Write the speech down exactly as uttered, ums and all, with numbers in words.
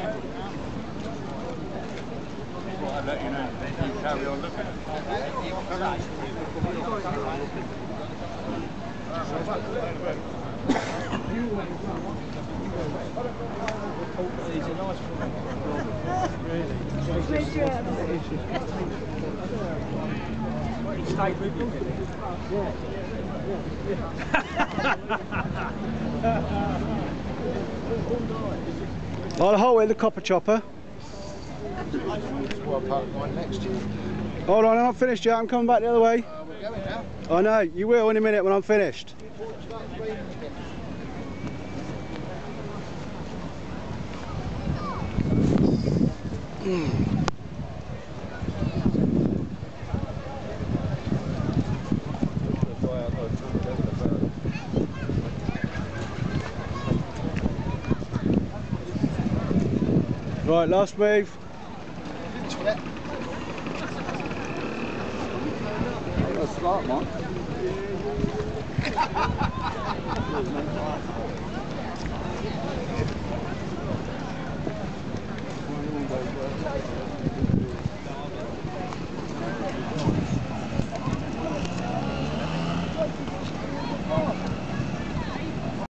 Well, I'll let you know. You carry on looking. Stay with you. I'll hold it, the copper chopper. Hold on, I'm not finished yet. I'm coming back the other way. Uh, we're going now. I know, you will in a minute when I'm finished. Mm. Right, last move. Yeah. That's a smart one.